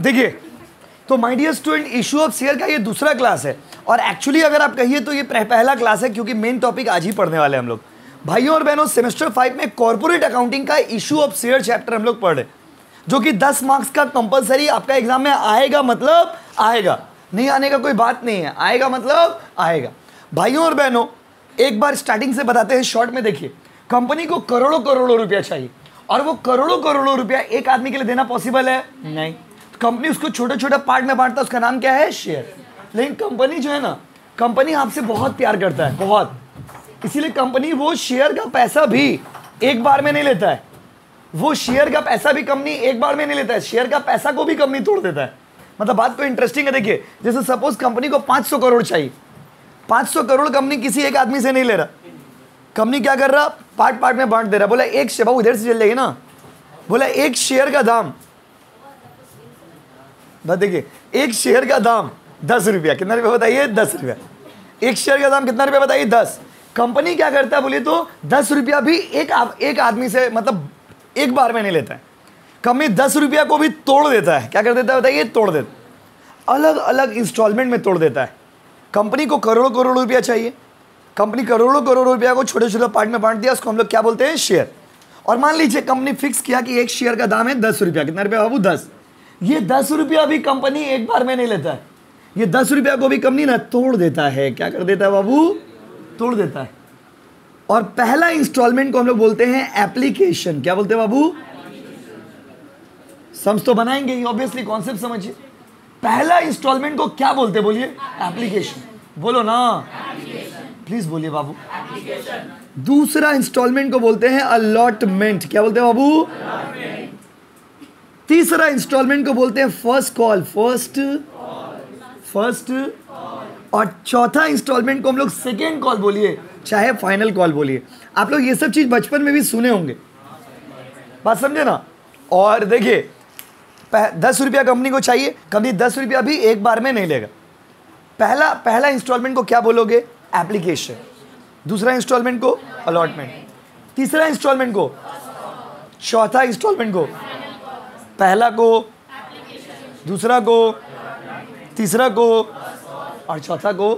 देखिए, तो my dear student, issue of share का ये दूसरा क्लास है और एक्चुअली अगर आप कहिए तो ये पहला क्लास है, क्योंकि मेन टॉपिक आज ही पढ़ने वाले हैं हम लोग। भाइयों और बहनों, सेमेस्टर 5 में कॉर्पोरेट अकाउंटिंग का इशू ऑफ शेयर चैप्टर हम लोग पढ़ रहे, जो कि 10 मार्क्स का कंपलसरी आपका एग्जाम में आएगा, मतलब आएगा, नहीं आने का कोई बात नहीं है, आएगा मतलब आएगा। भाइयों और बहनों, एक बार स्टार्टिंग से बताते हैं शॉर्ट में। देखिए, कंपनी को करोड़ों करोड़ों रुपया चाहिए और वो करोड़ों करोड़ों रुपया एक आदमी के लिए देना पॉसिबल है नहीं। कंपनी उसको छोटे छोटे पार्ट में बांटता है, उसका नाम क्या है? शेयर। लेकिन कंपनी जो है ना, कंपनी आपसे बहुत प्यार करता है, बहुत, इसीलिए कंपनी वो शेयर का पैसा भी एक बार में नहीं लेता है। वो शेयर का पैसा भी कंपनी एक बार में नहीं लेता है, शेयर का पैसा को भी कंपनी तोड़ देता है। मतलब बात तो इंटरेस्टिंग है। देखिए, जैसे सपोज कंपनी को 500 करोड़ चाहिए, 500 करोड़ कंपनी किसी एक आदमी से नहीं ले रहा। कंपनी क्या कर रहा? पार्ट पार्ट में बांट दे रहा। बोला एक शेयर, इधर से चल जाएगी ना, बोला एक शेयर का दाम, बस देखिए, एक शेयर का दाम 10 रुपया। कितना रुपया बताइए? 10 रुपया। एक शेयर का दाम कितना रुपया बताइए? 10। कंपनी क्या करता है बोलिए तो 10 रुपया भी एक आदमी से, मतलब एक बार में नहीं लेता है। कंपनी 10 रुपया को भी तोड़ देता है। क्या कर देता है बताइए? तोड़ देता, अलग अलग इंस्टॉलमेंट में तोड़ देता है। कंपनी को करोड़ों करोड़ रुपया चाहिए, कंपनी करोड़ों करोड़ रुपया को छोटे छोटे पार्ट में बांट दिया, उसको हम लोग क्या बोलते हैं? शेयर। और मान लीजिए कंपनी फिक्स किया कि एक शेयर का दाम है 10 रुपया। कितना रुपया बाबू? 10। ये 10 रुपया भी कंपनी एक बार में नहीं लेता है, ये 10 रुपया को भी कंपनी ना तोड़ देता है। क्या कर देता है बाबू? तोड़ देता है। और पहला इंस्टॉलमेंट को हम लोग बोलते हैं एप्लीकेशन। क्या बोलते हैं बाबू? सम्स तो बनाएंगे ही, ऑब्वियसली कॉन्सेप्ट समझिए। पहला इंस्टॉलमेंट को क्या बोलते हैं बोलिए? एप्लीकेशन। बोलो ना, प्लीज बोलिए बाबू। दूसरा इंस्टॉलमेंट को बोलते हैं अलॉटमेंट। क्या बोलते हैं बाबू? तीसरा इंस्टॉलमेंट को बोलते हैं फर्स्ट कॉल, फर्स्ट। और चौथा इंस्टॉलमेंट को हम लोग सेकेंड कॉल बोलिए, चाहे फाइनल कॉल बोलिए। आप लोग ये सब चीज बचपन में भी सुने होंगे, बात समझे ना। और देखिए, 10 रुपया कंपनी को चाहिए, कंपनी 10 रुपया भी एक बार में नहीं लेगा। पहला इंस्टॉलमेंट को क्या बोलोगे? एप्लीकेशन। दूसरा इंस्टॉलमेंट को अलॉटमेंट, तीसरा इंस्टॉलमेंट को, चौथा इंस्टॉलमेंट को, पहला को, दूसरा को, तीसरा को और चौथा को।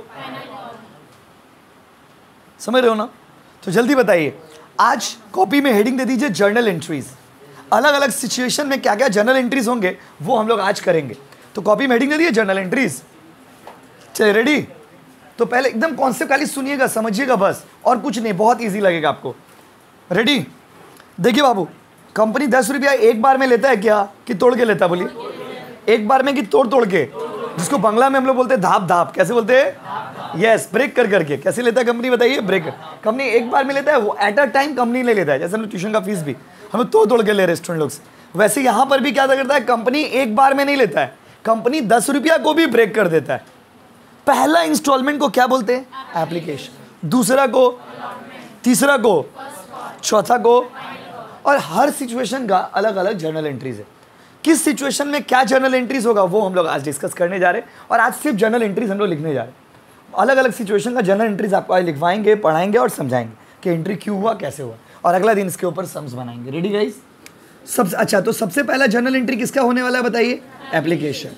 समझ रहे हो ना? तो जल्दी बताइए, आज कॉपी में हेडिंग दे दीजिए जर्नल एंट्रीज। अलग अलग सिचुएशन में क्या क्या जर्नल एंट्रीज होंगे वो हम लोग आज करेंगे। तो कॉपी में हेडिंग दे दीजिए जर्नल एंट्रीज। चलिए रेडी? तो पहले एकदम कॉन्सेप्ट खाली सुनिएगा, समझिएगा बस, और कुछ नहीं, बहुत इजी लगेगा आपको। रेडी? देखिए बाबू, कंपनी 10 रुपया एक बार में लेता है क्या, कि तोड़ के लेता है? बोलिए, एक बार में कि तोड़ तोड़ के? जिसको बंगला में हम लोग बोलते हैं धाप धाप। कैसे बोलते हैं? यस, ब्रेक कर करके। कैसे लेता है कंपनी बताइए? ब्रेक। कंपनी एक बार में लेता है, वो एट अ टाइम कंपनी ले लेता है। जैसे हम लोग ट्यूशन का फीस भी हम लोग तोड़ के ले रहे स्टूडेंट लोग से, वैसे यहाँ पर भी क्या करता है? कंपनी एक बार में नहीं लेता है, कंपनी 10 रुपया को भी ब्रेक कर देता है। पहला इंस्टॉलमेंट को क्या बोलते हैं? एप्लीकेशन। दूसरा को, तीसरा को, चौथा को। और हर सिचुएशन का अलग अलग जर्नल एंट्रीज है। किस सिचुएशन में क्या जर्नल एंट्रीज होगा वो हम लोग आज डिस्कस करने जा रहे हैं। और आज सिर्फ जर्नल एंट्रीज हम लोग लिखने जा रहे हैं। अलग अलग सिचुएशन का जर्नल एंट्रीज आपको आज लिखवाएंगे, पढ़ाएंगे और समझाएंगे कि एंट्री क्यों हुआ, कैसे हुआ, और अगला दिन इसके ऊपर सम्स बनाएंगे। Ready guys? सबसे अच्छा, तो सबसे पहला जर्नल एंट्री किसका होने वाला है बताइए? एप्लीकेशन।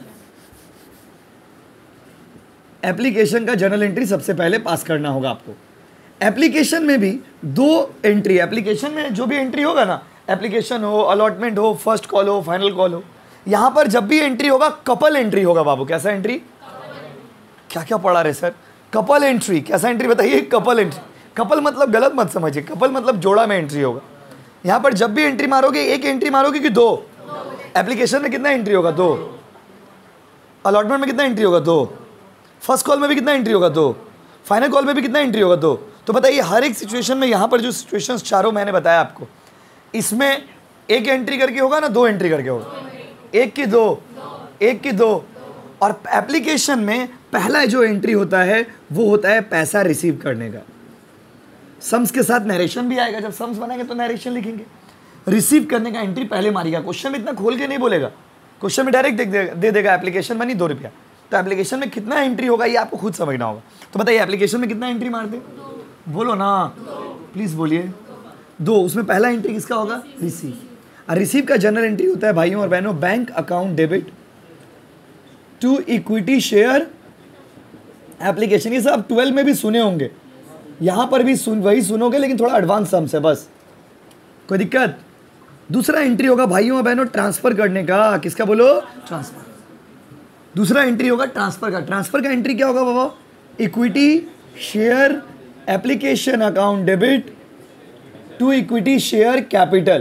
एप्लीकेशन का जर्नल एंट्री सबसे पहले पास करना होगा आपको। एप्लीकेशन में भी 2 एंट्री, एप्लीकेशन में जो भी एंट्री होगा ना, एप्लीकेशन हो, अलॉटमेंट हो, फर्स्ट कॉल हो, फाइनल कॉल हो, यहां पर जब भी एंट्री होगा कपल एंट्री होगा बाबू। कैसा एंट्री? क्या क्या पढ़ा रहे सर? Couple entry. कैसा एंट्री बताइए? Couple entry. कपल मतलब गलत मत समझिए, कपल मतलब जोड़ा में एंट्री होगा। यहां पर जब भी एंट्री मारोगे, एक एंट्री मारोगे कि 2? एप्लीकेशन में कितना एंट्री होगा? 2। अलॉटमेंट में कितना एंट्री होगा? 2। फर्स्ट कॉल में भी कितना एंट्री होगा? 2। फाइनल कॉल में भी कितना एंट्री होगा? 2। तो बताइए, हर एक सिचुएशन में यहाँ पर जो सिचुएशंस चारों मैंने बताया आपको, इसमें एक एंट्री करके होगा ना, 2 एंट्री करके होगा? एक की 2, एक की 2। और एप्लीकेशन में पहला जो एंट्री होता है वो होता है पैसा रिसीव करने का। सम्स के साथ नरेशन भी आएगा, जब सम्स बनाएंगे तो नरेशन लिखेंगे। रिसीव करने का एंट्री पहले मारिएगा। क्वेश्चन में इतना खोल के नहीं बोलेगा, क्वेश्चन में डायरेक्ट दे देगा एप्लीकेशन बनी 2 रुपया। तो एप्लीकेशन में कितना एंट्री होगा ये आपको खुद समझना होगा। तो बताइए, एप्लीकेशन में कितना एंट्री मारते? बोलो ना, प्लीज बोलिए। 2। उसमें पहला एंट्री किसका होगा? रिसीव। और रिसीव का जनरल एंट्री होता है भाइयों और बहनों, bank account debit to equity share application. ये सब 12 में भी सुने होंगे, यहां पर भी वही सुनोगे लेकिन थोड़ा एडवांस सम्स है बस, कोई दिक्कत। दूसरा एंट्री होगा भाइयों और बहनों ट्रांसफर करने का, किसका बोलो, ट्रांसफर। दूसरा एंट्री होगा ट्रांसफर का। ट्रांसफर का एंट्री क्या होगा बाबा, equity share application account debit to equity share capital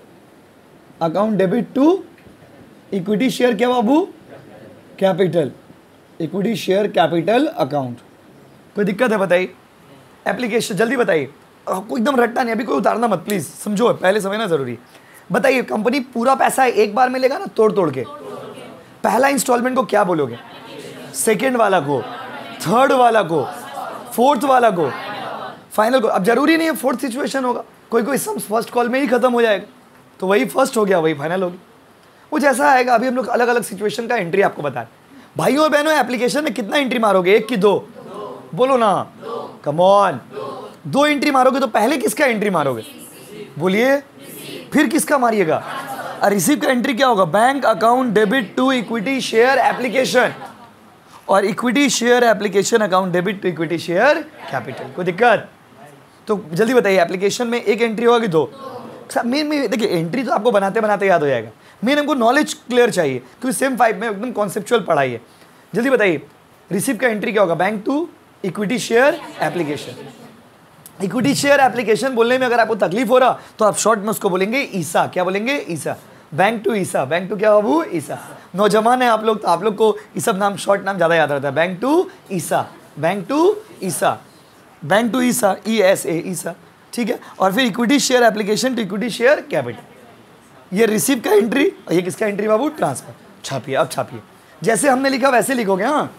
account debit to equity share क्या बाबू, capital, equity share capital account. कोई दिक्कत है बताइए, एप्लीकेशन जल्दी बताइए, आपको एकदम रट्टा नहीं, अभी कोई उतारना मत प्लीज, समझो पहले समझना जरूरी। बताइए कंपनी पूरा पैसा एक बार में लेगा ना, तोड़ तोड़ के। पहला इंस्टॉलमेंट को क्या बोलोगे, सेकेंड वाला को, थर्ड वाला को, फोर्थ वाला को, फाइनल को। अब जरूरी नहीं है फोर्थ सिचुएशन होगा, कोई कोई सम्स फर्स्ट कॉल में ही खत्म हो जाएगा, तो वही फर्स्ट हो गया वही फाइनल होगी, वो जैसा आएगा। अभी हम लोग अलग अलग सिचुएशन का एंट्री आपको बता रहे। भाइयों और बहनों एप्लीकेशन में कितना एंट्री मारोगे, एक की दो, बोलो ना, कम ऑन। दो एंट्री मारोगे तो पहले किसका एंट्री मारोगे, बोलिए, फिर किसका मारिएगा। रिसीव का एंट्री क्या होगा, bank account debit to equity share application, और equity share application account debit to equity share capital. कोई दिक्कत, तो जल्दी बताइए एप्लीकेशन में एक एंट्री होगा कि दो। मेन में देखिए एंट्री तो आपको बनाते बनाते याद हो जाएगा, मेन हमको नॉलेज क्लियर चाहिए क्योंकि सेम 5 में एकदम कॉन्सेप्चुअल पढ़ाई है। जल्दी बताइए रिसीव का एंट्री क्या होगा, bank to equity share application. Equity share application बोलने में अगर आपको तकलीफ हो रहा तो आप शॉर्ट में उसको बोलेंगे ईसा। क्या बोलेंगे, ESA. Bank to ESA, bank to क्या बाबू, ईसा। नौजवान है आप लोग तो आप लोग को ये सब नाम, शॉर्ट नाम ज़्यादा याद रहता है। Bank to ESA, bank to ESA, bank to ESA, ESA, ESA, ठीक है। और फिर equity share application to equity share capital. ये रिसीव का एंट्री और ये किसका एंट्री बाबू, ट्रांसफर। छापिए, अब छापिए, जैसे हमने लिखा वैसे लिखोगे। हाँ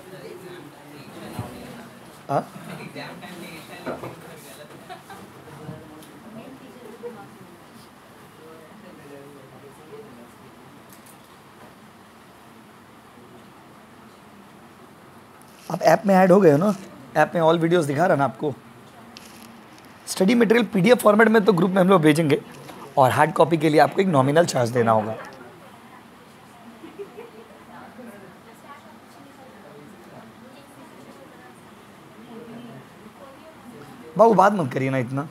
आप ऐप में ऐड हो गए हो ना, ऐप में ऑल वीडियोस दिखा रहा ना आपको। स्टडी मटेरियल PDF फॉर्मेट में तो ग्रुप में हम लोग भेजेंगे, और हार्ड कॉपी के लिए आपको एक नॉमिनल चार्ज देना होगा। बाबू बात मत करिए ना इतना।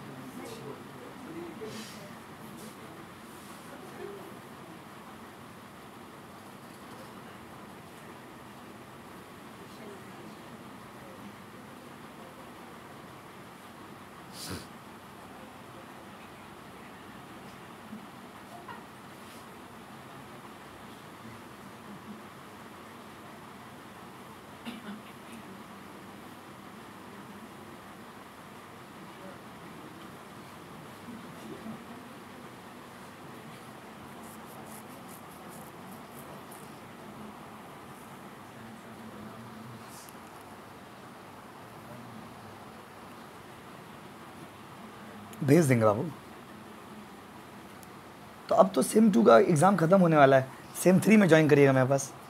भेज देंगे बाबू। तो अब तो सेम 2 का एग्ज़ाम ख़त्म होने वाला है, सेम 3 में ज्वाइन करिएगा मेरे पास।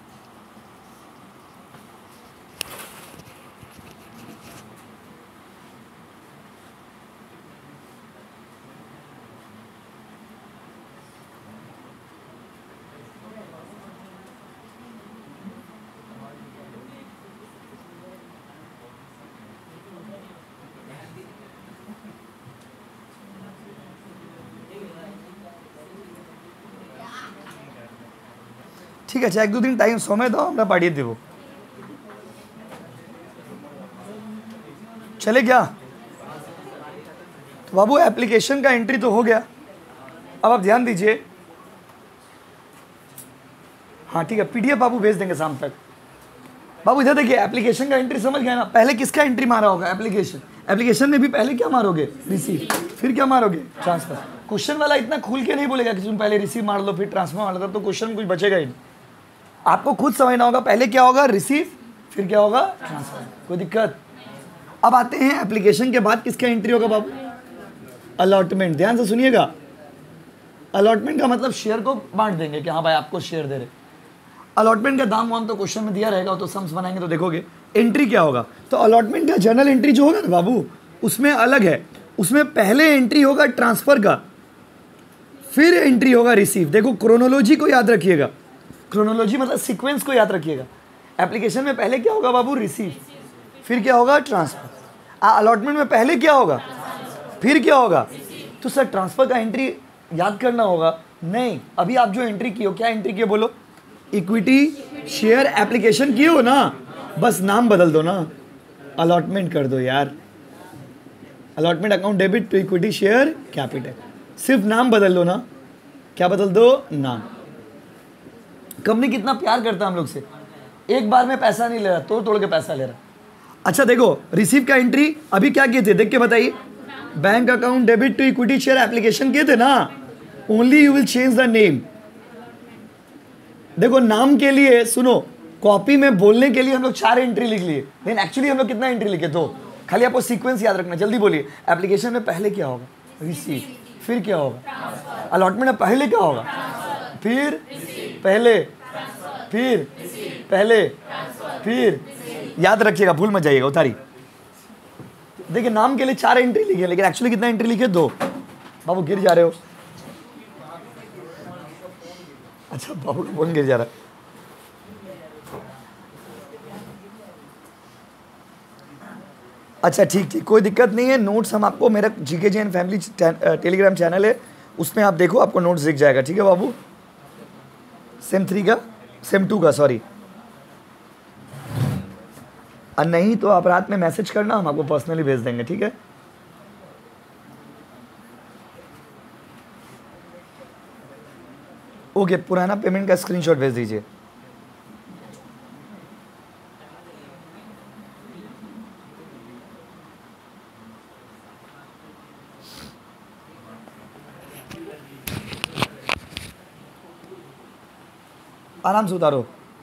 ठीक है, 1-2 दिन टाइम समय दो, हमरा पढ़िए देवो, चले क्या। तो बाबू एप्लीकेशन का एंट्री तो हो गया, अब आप ध्यान दीजिए। हाँ ठीक है, PDF बाबू भेज देंगे शाम तक। बाबू इधर देखिए, एप्लीकेशन का एंट्री समझ गए ना, पहले किसका एंट्री मारा होगा, एप्लीकेशन। एप्लीकेशन में भी पहले क्या मारोगे, रिसीव, फिर क्या मारोगे, ट्रांसफर। क्वेश्चन वाला इतना खुल के नहीं बोलेगा कि तुम पहले रिसीव मार लो फिर ट्रांसफर मार लो, तो क्वेश्चन कुछ बचेगा ही नहीं। आपको खुद समझना होगा, पहले क्या होगा, रिसीव, फिर क्या होगा, ट्रांसफर। कोई दिक्कत। अब आते हैं एप्लीकेशन के बाद किसका एंट्री होगा बाबू, अलॉटमेंट। ध्यान से सुनिएगा, अलॉटमेंट का मतलब शेयर को बांट देंगे कि हाँ भाई आपको शेयर दे रहे। अलॉटमेंट का दाम वाम तो क्वेश्चन में दिया रहेगा, तो सम्स बनाएंगे तो देखोगे। एंट्री क्या होगा, तो अलॉटमेंट का जर्नल एंट्री जो होगा ना बाबू, उसमें अलग है। उसमें पहले एंट्री होगा ट्रांसफर का, फिर एंट्री होगा रिसीव। देखो क्रोनोलॉजी को याद रखिएगा, क्रोनोलॉजी मतलब सीक्वेंस को याद रखिएगा। एप्लीकेशन में पहले क्या होगा बाबू? रिसीव। फिर क्या होगा? ट्रांसफर। अलॉटमेंट में पहले क्या होगा? फिर क्या होगा? तो सर ट्रांसफर का एंट्री याद करना होगा? नहीं, अभी आप जो एंट्री की हो, क्या एंट्री की हो बोलो? इक्विटी शेयर एप्लीकेशन की हो ना, बस नाम बदल दो ना, अलॉटमेंट कर दो यार। Allotment account debit to equity share capital, सिर्फ नाम बदल लो ना। क्या बदल दो? नाम। कंपनी कितना प्यार करता है हम लोग से, एक बार में पैसा नहीं ले रहा, तोड़ तोड़ के पैसा ले रहा। अच्छा देखो, रिसीव का एंट्री अभी क्या किए थे, देख के बताइए। Bank account debit to equity share application किए थे ना, only you will change the name. देखो नाम के लिए सुनो, कॉपी में बोलने के लिए हम लोग 4 एंट्री लिख लिए, लेकिन एक्चुअली हम लोग कितना एंट्री लिखे? 2। खाली आपको सीक्वेंस याद रखना, जल्दी बोलिए। एप्लीकेशन में पहले क्या होगा? रिसीव। फिर क्या होगा? अलॉटमेंट में पहले क्या होगा? फिर पहले, फिर पहले, फिर। याद रखिएगा, भूल मत जाइएगा। उतारी देखिए, नाम के लिए 4 एंट्री लिखे, लेकिन एक्चुअली कितना एंट्री लिखे? 2। बाबू गिर जा रहे हो। अच्छा बाबू का फोन गिर जा रहा है। अच्छा ठीक ठीक, कोई दिक्कत नहीं है। नोट्स हम आपको, मेरा GK Jain family Telegram channel है, उसमें आप देखो, आपको नोट्स दिख जाएगा। ठीक है बाबू? सेम 3 का, सेम 2 का, सॉरी। और नहीं तो आप रात में मैसेज करना, हम आपको पर्सनली भेज देंगे। ठीक है? ओके, पुराना पेमेंट का स्क्रीनशॉट भेज दीजिए। आराम से उतारो।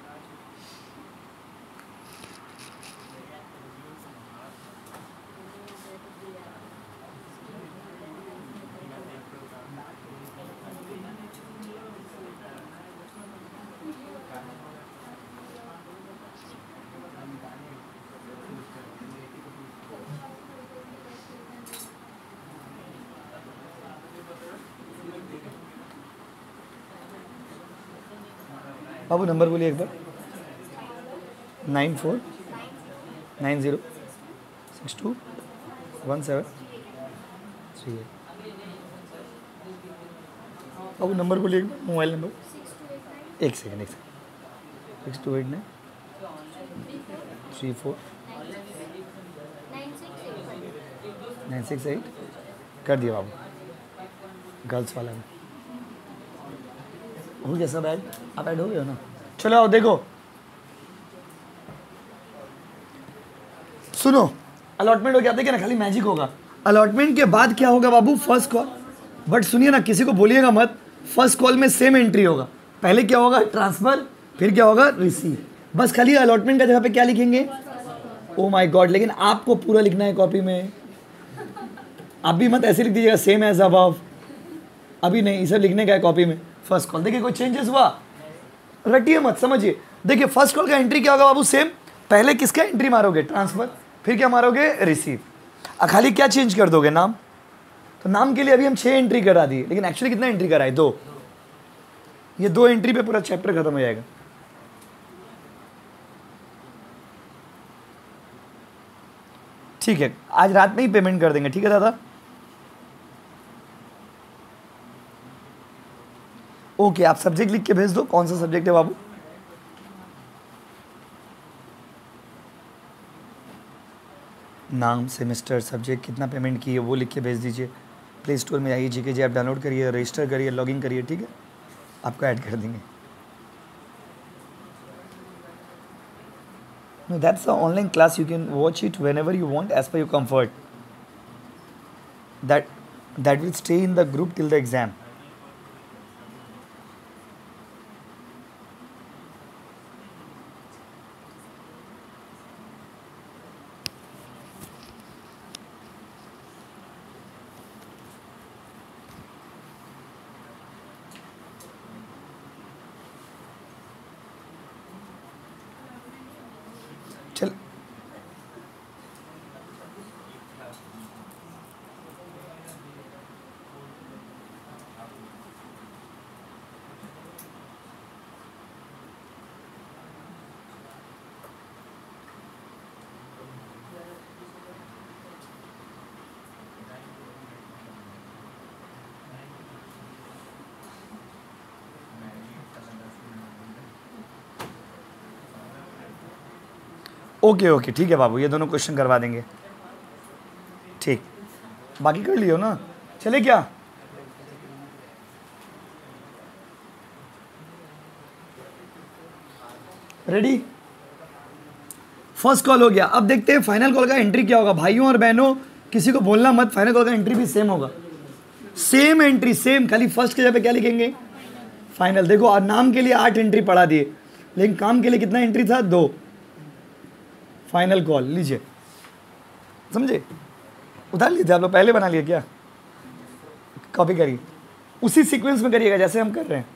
बाबू नंबर बोलिए एक बार। 9490621738। बाबू नंबर बोलिए एक बार, मोबाइल नंबर। एक सेकेंड 6289349668 कर दिया बाबू। गर्ल्स वाला में हो गया सब ऐड, आप ऐड हो गए हो ना? चलो आओ देखो, सुनो। अलॉटमेंट हो गया, देखिए ना, खाली मैजिक होगा। अलॉटमेंट के बाद क्या होगा बाबू? First call. बट सुनिए ना, किसी को बोलिएगा मत, फर्स्ट कॉल में सेम एंट्री होगा। पहले क्या होगा? ट्रांसफर। फिर क्या होगा? रिसीव। बस खाली अलॉटमेंट का जगह पे क्या लिखेंगे? ओ माय गॉड, लेकिन आपको पूरा लिखना है कॉपी में। आप भी मत ऐसे लिख दीजिएगा सेम एज अबव, अभी नहीं, ये सब लिखने का है कॉपी में। फर्स्ट कॉल, देखिए कोई चेंजेस हुआ? रटिए मत, समझिए। देखिए फर्स्ट कॉल का एंट्री क्या होगा बाबू? सेम। पहले किसका एंट्री मारोगे? ट्रांसफर। फिर क्या मारोगे? रिसीव। खाली क्या चेंज कर दोगे? नाम। तो नाम के लिए अभी हम 6 एंट्री करा दिए, लेकिन एक्चुअली कितना एंट्री कराए? 2। ये 2 एंट्री पे पूरा चैप्टर खत्म हो जाएगा। ठीक है, आज रात में ही पेमेंट कर देंगे। ठीक है दादा? ओके, आप सब्जेक्ट लिख के भेज दो। कौन सा सब्जेक्ट है बाबू? नाम, सेमेस्टर, सब्जेक्ट, कितना पेमेंट की है वो लिख के भेज दीजिए। प्ले स्टोर में आइए, जीके जी ऐप डाउनलोड करिए, रजिस्टर करिए, लॉगिन करिए। ठीक है? आपको ऐड कर देंगे। No, that's the online class. You can watch it whenever you want, as per your comfort. That will stay in the group till the exam. चल, okay okay ठीक है बाबू, ये दोनों क्वेश्चन करवा देंगे। ठीक, बाकी कर लियो ना, चले क्या? रेडी? फर्स्ट कॉल हो गया। अब देखते हैं फाइनल कॉल का एंट्री क्या होगा। भाइयों और बहनों किसी को बोलना मत, फाइनल कॉल का एंट्री भी सेम होगा, सेम एंट्री सेम, खाली फर्स्ट के जगह पे क्या लिखेंगे? फाइनल। देखो और नाम के लिए 8 एंट्री पढ़ा दिए, लेकिन काम के लिए कितना एंट्री था? 2। फाइनल कॉल लीजिए, समझे? उतार लिए थे आप लोग, पहले बना लिए क्या? कॉपी करिए, उसी सीक्वेंस में करिएगा जैसे हम कर रहे हैं।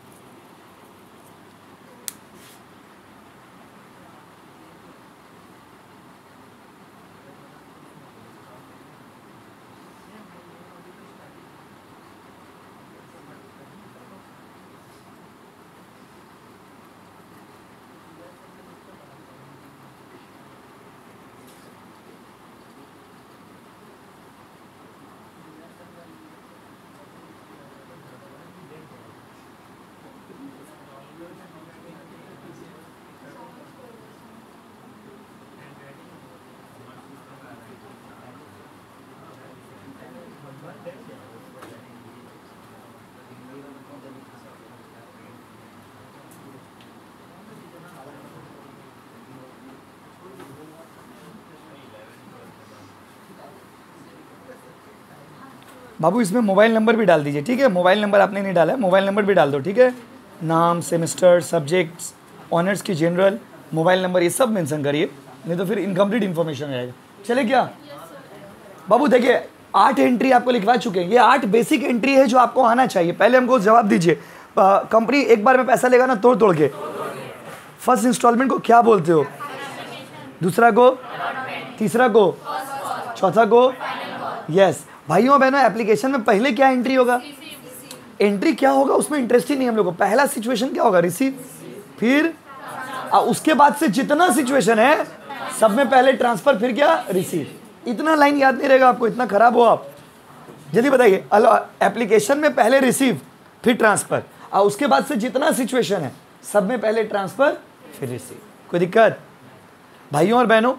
बाबू इसमें मोबाइल नंबर भी डाल दीजिए, ठीक है? मोबाइल नंबर आपने नहीं डाला है, मोबाइल नंबर भी डाल दो, ठीक है? नाम, सेमेस्टर, सब्जेक्ट्स, ऑनर्स की जनरल, मोबाइल नंबर, ये सब मेंशन करिए, नहीं तो फिर इनकम्प्लीट इन्फॉर्मेशन रहेगा। चले क्या बाबू? देखिए 8 एंट्री आपको लिखवा चुके हैं, ये 8 बेसिक एंट्री है जो आपको आना चाहिए। पहले हमको जवाब दीजिए, कंपनी एक बार में पैसा लेगा ना तोड़ तोड़ के? फर्स्ट इंस्टॉलमेंट को क्या बोलते हो? दूसरा को? तीसरा को? चौथा को? यस। भाइयों बहनों एप्लीकेशन में पहले क्या एंट्री होगा? एंट्री क्या होगा उसमें इंटरेस्ट ही नहीं हम लोग को। पहला सिचुएशन क्या होगा? रिसीव। फिर उसके बाद से जितना सिचुएशन है सब में पहले ट्रांसफर, फिर क्या? रिसीव। इतना लाइन याद नहीं रहेगा आपको, इतना खराब हो आप। जल्दी बताइए, एप्लीकेशन में पहले रिसीव फिर ट्रांसफर, और उसके बाद से जितना सिचुएशन है सब में पहले ट्रांसफर फिर रिसीव। कोई दिक्कत? भाइयों और बहनों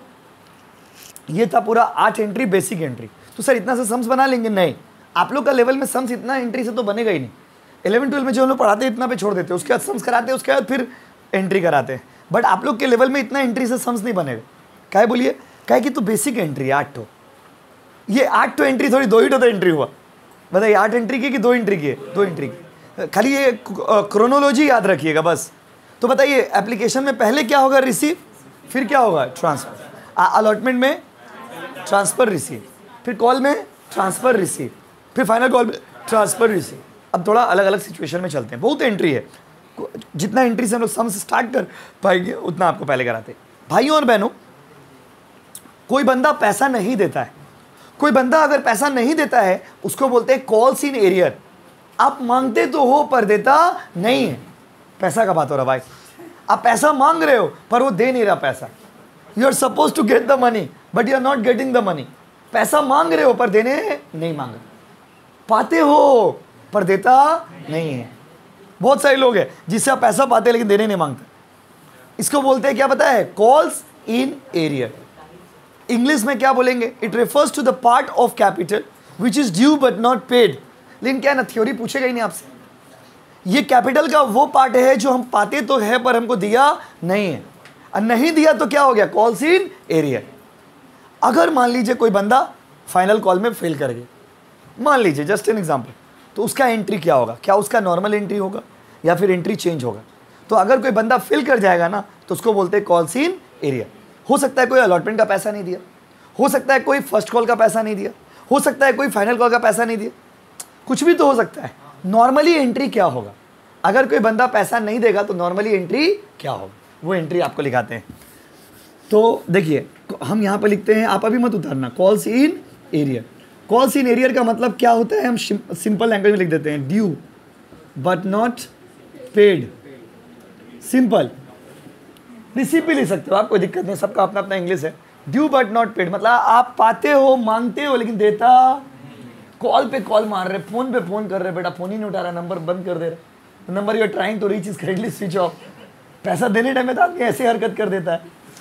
ये था पूरा 8 एंट्री बेसिक एंट्री। तो सर इतना से सम्स बना लेंगे? नहीं, आप लोग का लेवल में सम्स इतना एंट्री से तो बनेगा ही नहीं। 11-12 में जो हम लोग पढ़ाते हैं इतना पे छोड़ देते हैं, उसके बाद सम्स कराते हैं, उसके बाद फिर एंट्री कराते हैं। बट आप लोग के लेवल में इतना एंट्री से सम्स नहीं बनेगा। क्या बोलिए? क्या कि तो बेसिक एंट्री 8 तो, ये 8 तो एंट्री थोड़ी 2 ही तो एंट्री हुआ। बताइए 8 एंट्री की कि 2 एंट्री की? 2 एंट्री की। खाली ये क्रोनोलॉजी याद रखिएगा बस। तो बताइए एप्लीकेशन में पहले क्या होगा? रिसीव, फिर क्या होगा? ट्रांसफर। अलॉटमेंट में ट्रांसफर रिसीव, फिर कॉल में ट्रांसफर रिसीव, फिर फाइनल कॉल में ट्रांसफर रिसीव। अब थोड़ा अलग अलग सिचुएशन में चलते हैं, बहुत एंट्री है। जितना एंट्री से हम लोग सम्स स्टार्ट कर पाएंगे उतना आपको पहले कराते हैं। भाइयों और बहनों कोई बंदा पैसा नहीं देता है, कोई बंदा अगर पैसा नहीं देता है उसको बोलते हैं कॉल्स इन एरियर। आप मांगते तो हो पर देता नहीं है। पैसा का बात हो रहा भाई, आप पैसा मांग रहे हो पर वो दे नहीं रहा पैसा। You are suppose to get the money but you are not getting the money. पैसा मांग रहे हो पर देने नहीं मांग रहे, पाते हो पर देता नहीं है। बहुत सारे लोग हैं जिससे आप पैसा पाते हैं लेकिन देने नहीं मांगते। इसको बोलते हैं क्या पता है? Calls in arrear. इंग्लिश में क्या बोलेंगे? It refers to the part of capital which is due but not paid. लेकिन क्या ना, थ्योरी पूछेगा ही नहीं आपसे। ये कैपिटल का वो पार्ट है जो हम पाते तो है पर हमको दिया नहीं है, और नहीं दिया तो क्या हो गया? Calls in arrear. अगर मान लीजिए कोई बंदा फाइनल कॉल में फेल कर गया, मान लीजिए जस्ट एन एग्जांपल, तो उसका एंट्री क्या होगा? क्या उसका नॉर्मल एंट्री होगा या फिर एंट्री चेंज होगा? तो अगर कोई बंदा फेल कर जाएगा ना तो उसको बोलते हैं कॉल्स इन एरिया। हो सकता है कोई अलॉटमेंट का पैसा नहीं दिया, हो सकता है कोई फर्स्ट कॉल का पैसा नहीं दिया, हो सकता है कोई फाइनल कॉल का पैसा नहीं दिया, कुछ भी तो हो सकता है। नॉर्मली एंट्री क्या होगा? अगर कोई बंदा पैसा नहीं देगा तो नॉर्मली एंट्री क्या होगा? वो एंट्री आपको लिखाते हैं। तो देखिए हम यहाँ पर लिखते हैं, आप अभी मत उतारना, calls in arrear. Calls in arrear का मतलब क्या होता है? हम सिंपल लैंग्वेज में लिख देते हैं, due but not paid. Simple. Receive भी लिख सकते हो आप, कोई दिक्कत नहीं, सबका अपना अपना इंग्लिश है। ड्यू बट नॉट पेड मतलब आप पाते हो, मांगते हो लेकिन देता। कॉल पे कॉल मार रहे, फोन पे फोन कर रहे, बेटा फोन ही नहीं उठा रहा, नंबर बंद कर दे रहे, number you are trying to reach is currently switch off. पैसा देने टाइम में तो आदमी ऐसे हरकत कर देता है।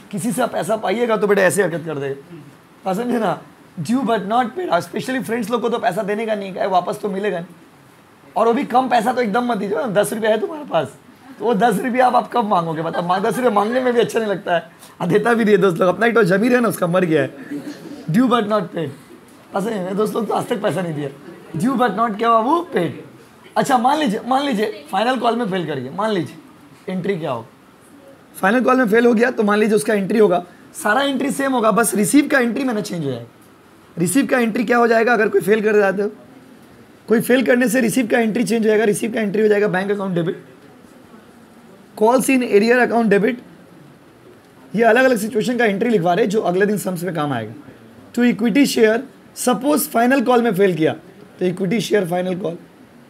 किसी से आप पैसा पाइएगा तो बेटा ऐसे हरकत कर देगा, पसंद है ना, due but not paid. Specially friends लोग को तो पैसा देने का नहीं है, वापस तो मिलेगा नहीं, और वो भी कम पैसा तो एकदम मत दीजिए। 10 रुपये है तुम्हारे पास तो वो 10 रुपये आप कब मांगोगे, मतलब 10 रुपये मांगने में भी अच्छा नहीं लगता है, देता भी दिए दोस्त लोग, अपना एक तो जमीर है ना उसका मर गया है, ड्यू बट नॉट पेड। पसंद है दोस्त लोग तो आज तक पैसा नहीं दिया, ड्यू बट नॉट क्या बाबू पेड। अच्छा मान लीजिए फाइनल कॉल में फेल कर गया, मान लीजिए एंट्री क्या होगा, फाइनल कॉल में फेल हो गया तो मान लीजिए उसका एंट्री होगा, सारा एंट्री सेम होगा, बस रिसीव का एंट्री मैंने चेंज हो जाएगा। रिसीव का एंट्री क्या हो जाएगा, अगर कोई फेल कर जाते हो, कोई फेल करने से रिसीव का एंट्री चेंज हो जाएगा। रिसीव का एंट्री हो जाएगा bank account debit, calls in arrear account debit. ये अलग अलग सिचुएशन का एंट्री लिखवा रहे जो अगले दिन सम्स में काम आएगा। To equity share, suppose final call में फेल किया तो इक्विटी शेयर फाइनल कॉल,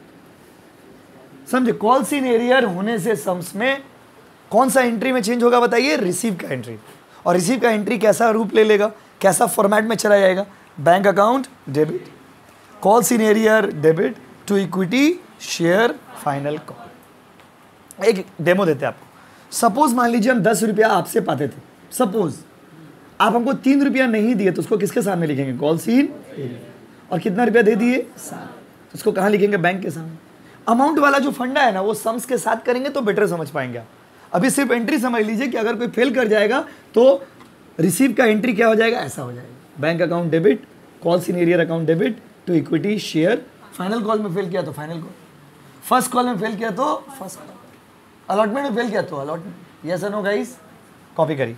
समझे। कॉल्स इन एरियर होने से सम्स में कौन सा एंट्री में चेंज होगा बताइए, रिसीव का एंट्री। और रिसीव का एंट्री कैसा रूप ले लेगा, कैसा फॉर्मेट में चला जाएगा, bank account debit, calls in arrear debit, to equity share final call. एक डेमो देते हैं आपको। सपोज मान लीजिए हम 10 रुपया आपसे पाते थे, सपोज आप हमको 3 रुपया नहीं दिए तो उसको किसके सामने लिखेंगे, कॉल्स इन एरियर। और कितना रुपया दे दिए, 7, तो उसको कहाँ लिखेंगे, बैंक के सामने। अमाउंट वाला जो फंडा है ना वो सम्स के साथ करेंगे तो बेटर समझ पाएंगे आप। अभी सिर्फ एंट्री समझ लीजिए कि अगर कोई फेल कर जाएगा तो रिसीव का एंट्री क्या हो जाएगा, ऐसा हो जाएगा, bank account debit, calls in arrear account debit, to equity share. Final call में फेल किया तो फाइनल कॉल, फर्स्ट कॉल में फेल किया तो फर्स्ट कॉल, अलॉटमेंट में फेल किया तो अलॉटमेंट। यस और नो गाइस, कॉपी करिए।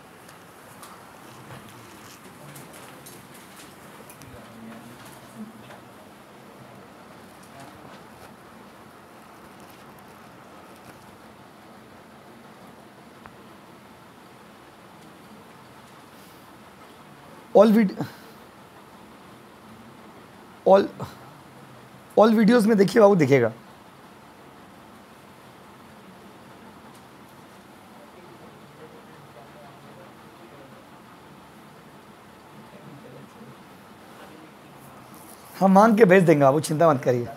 ऑल वीडियोस में देखिए बाबू, दिखेगा। हम मांग के भेज देंगे बाबू, चिंता मत करिए।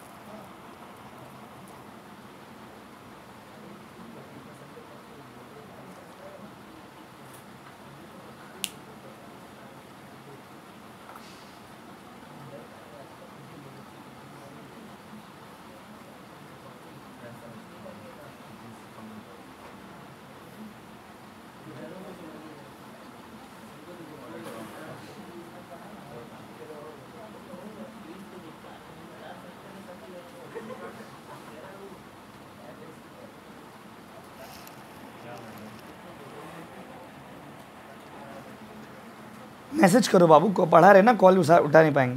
मैसेज करो बाबू को, पढ़ा रहे ना, कॉल उठा नहीं पाएंगे।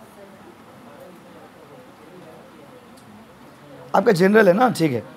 आपका जनरल है ना, ठीक है।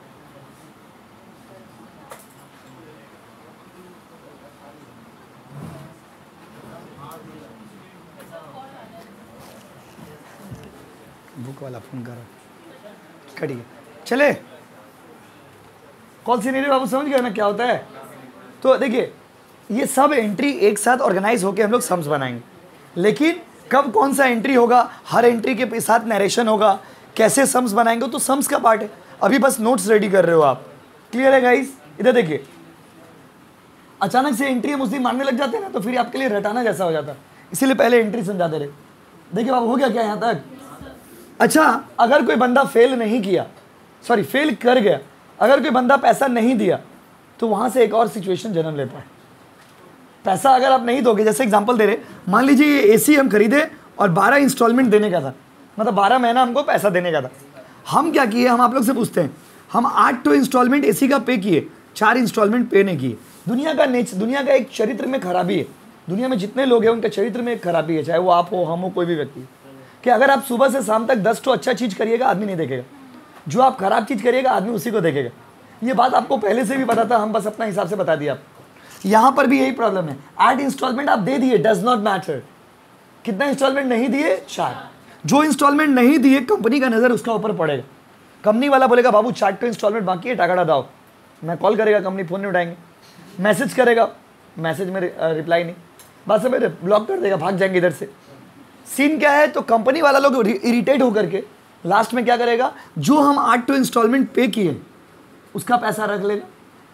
बुक वाला फोन कर रहा, कटिए चले। कॉल सीनियर बाबू समझ गए ना क्या होता है। तो देखिए ये सब एंट्री एक साथ ऑर्गेनाइज होकर हम लोग सम्स बनाएंगे, लेकिन कब कौन सा एंट्री होगा, हर एंट्री के साथ नरेशन होगा, कैसे सम्स बनाएंगे तो सम्स का पार्ट है। अभी बस नोट्स रेडी कर रहे हो आप, क्लियर है गाइस। इधर देखिए, अचानक से एंट्री हम उस दिन मारने लग जाते हैं ना तो फिर आपके लिए रटाना जैसा हो जाता है, इसीलिए पहले एंट्री समझाते रहे। देखिए बाबू हो गया क्या यहाँ तक। अच्छा अगर कोई बंदा फेल नहीं किया, सॉरी फेल कर गया, अगर कोई बंदा पैसा नहीं दिया तो वहाँ से एक और सिचुएशन जन्म लेता है। पैसा अगर आप नहीं दोगे, जैसे एग्जांपल दे रहे, मान लीजिए ये एसी हम खरीदे और 12 इंस्टॉलमेंट देने का था, मतलब 12 महीना हमको पैसा देने का था। हम क्या किए, हम आप लोग से पूछते हैं, हम 8 इंस्टॉलमेंट एसी का पे किए, 4 इंस्टॉलमेंट पे नहीं किए। दुनिया का एक चरित्र में खराबी है, दुनिया में जितने लोग हैं उनके चरित्र में एक खराबी है, चाहे वो आप हो, हम हो, कोई भी व्यक्ति, कि अगर आप सुबह से शाम तक 10 अच्छा चीज़ करिएगा आदमी नहीं देखेगा, जो आप खराब चीज़ करिएगा आदमी उसी को देखेगा। ये बात आपको पहले से भी पता था, हम बस अपना हिसाब से बता दिया। यहाँ पर भी यही प्रॉब्लम है, 8 इंस्टॉलमेंट आप दे दिए, डज नॉट मैटर। कितना इंस्टॉलमेंट नहीं दिए, 4। जो इंस्टॉलमेंट नहीं दिए कंपनी का नज़र उसका ऊपर पड़ेगा। कंपनी वाला बोलेगा बाबू 4 इंस्टॉलमेंट बाकी है, टाका दाओ। मैं कॉल करेगा, कंपनी फ़ोन नहीं उठाएंगे, मैसेज करेगा, मैसेज में रिप्लाई नहीं, बस मेरे ब्लॉक कर देगा, भाग जाएंगे इधर से। सीन क्या है, तो कंपनी वाला लोग इरिटेट होकर के लास्ट में क्या करेगा, जो हम 8 इंस्टॉलमेंट पे किए उसका पैसा रख लेगा।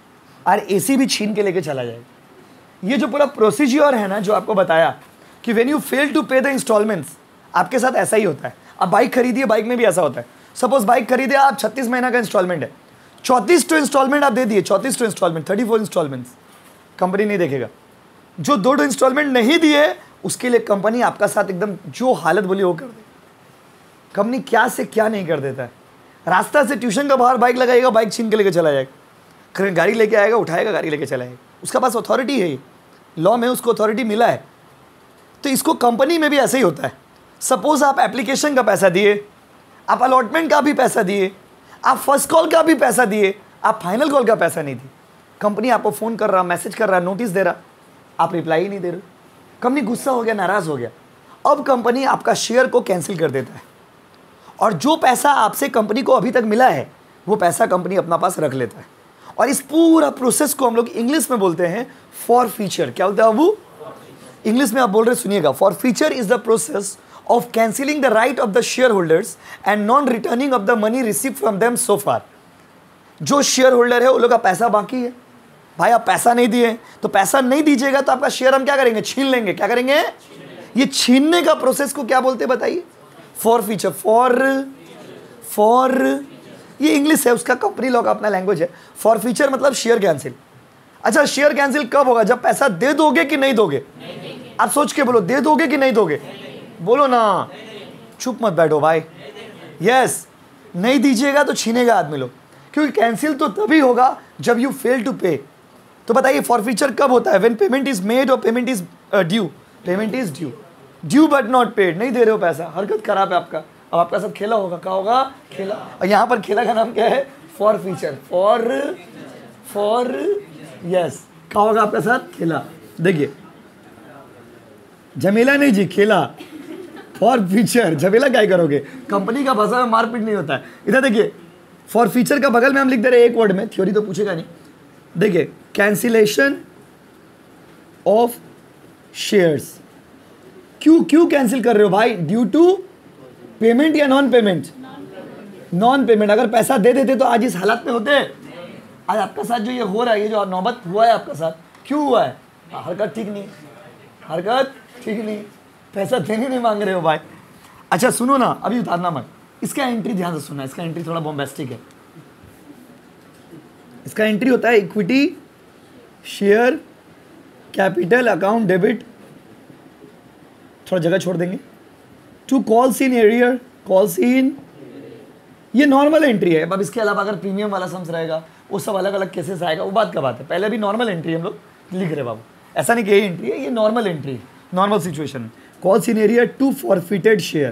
और एसी भी छीन के लेके चला जाएगा। ये जो पूरा प्रोसीजर है ना, जो आपको बताया कि when you fail to pay the instalments, आपके साथ ऐसा ही होता है। आप बाइक खरीदिए, बाइक में भी ऐसा होता है। सपोज बाइक खरीदे आप, 36 महीना का इंस्टॉलमेंट है, 34 इंस्टॉलमेंट आप दे दिए, 34 इंस्टॉलमेंट, 34 इंस्टॉलमेंट्स, कंपनी नहीं देखेगा। जो 2 इंस्टॉलमेंट नहीं दिए उसके लिए कंपनी आपका साथ एकदम जो हालत बोली वो कर दे। कंपनी क्या से क्या नहीं कर देता है। रास्ता से ट्यूशन का बाहर बाइक लगाएगा, बाइक छीन के लेके चला जाएगा, गाड़ी लेके आएगा, उठाएगा, गाड़ी लेके चला जाएगा। उसका पास अथॉरिटी है, लॉ में उसको अथॉरिटी मिला है। तो इसको कंपनी में भी ऐसे ही होता है। सपोज आप एप्लीकेशन का पैसा दिए, आप अलॉटमेंट का भी पैसा दिए, आप फर्स्ट कॉल का भी पैसा दिए, आप फाइनल कॉल का पैसा नहीं दिए। कंपनी आपको फ़ोन कर रहा, मैसेज कर रहा, नोटिस दे रहा, आप रिप्लाई ही नहीं दे रहे। कंपनी गुस्सा हो गया, नाराज़ हो गया। अब कंपनी आपका शेयर को कैंसिल कर देता है और जो पैसा आपसे कंपनी को अभी तक मिला है वो पैसा कंपनी अपना पास रख लेता है। और इस पूरा प्रोसेस को हम लोग इंग्लिश में बोलते हैं फॉर फीचर। क्या होता है वो? इंग्लिश में आप बोल रहे, सुनिएगा। Forfeiture is the process of cancelling the right of the shareholders and non-returning of the money received from them so far। जो शेयर होल्डर है वो लोग का पैसा बाकी है, भाई आप पैसा नहीं दिए, तो पैसा नहीं दीजिएगा तो आपका शेयर हम क्या करेंगे? छीन लेंगे। क्या करेंगे? ये छीनने का प्रोसेस को क्या बोलते हैं बताइए? Forfeiture. फॉर ये इंग्लिश है, उसका कंपनी लॉ का अपना लैंग्वेज है। फॉर फीचर मतलब शेयर कैंसिल। अच्छा, शेयर कैंसिल कब होगा? जब पैसा दे दोगे कि नहीं दोगे? आप सोच के बोलो, दे दोगे कि नहीं दोगे? बोलो ना, चुप मत बैठो भाई। यस, नहीं दीजिएगा तो छीनेगा आदमी लोग, क्योंकि कैंसिल तो तभी होगा जब यू फेल टू पे। तो बताइए फॉरफीचर कब होता है? व्हेन पेमेंट इज मेड और payment is due. Payment is due but not paid. नहीं दे रहे हो पैसा, हरकत खराब है आपका। अब आपका सब खेला होगा, क्या होगा? खेला। और यहाँ पर खेला का नाम क्या है? फॉरफीचर। फॉर यस, क्या होगा आपका साथ? खेला। देखिए, झमेला नहीं जी, खेला। फॉर फीचर, झमेला क्या करोगे? कंपनी का भाषा में मारपीट नहीं होता है। इधर देखिए, फॉर फीचर का बगल में हम लिख दे रहे हैं एक वर्ड में, थ्योरी तो पूछेगा नहीं। देखिए, कैंसिलेशन ऑफ शेयर्स। क्यों कैंसिल कर रहे हो भाई? ड्यू टू पेमेंट या नॉन पेमेंट? Non payment. अगर पैसा दे देते तो आज इस हालत में होते? आज आपका साथ जो ये हो रहा है, ये जो नौबत हुआ है आपका साथ, क्यों हुआ है? हरकत ठीक नहीं, हरकत ठीक नहीं, पैसा देने नहीं मांग रहे हो भाई। अच्छा सुनो ना, अभी उतारना मत। इसका एंट्री ध्यान से सुनना, इसका एंट्री थोड़ा बॉम्बास्टिक है। इसका एंट्री होता है equity share capital account debit, थोड़ा जगह छोड़ देंगे, to calls in arrear, calls in, ये नॉर्मल एंट्री है। अब इसके अलावा अगर प्रीमियम वाला सम्स रहेगा, वो सब अलग अलग केसेस आएगा, वो बात का बात है। पहले भी नॉर्मल एंट्री हम लोग लिख रहे बाबू, ऐसा नहीं कि यही एंट्री है, ये नॉर्मल एंट्री है, normal situation. Calls in arrear to forfeited share,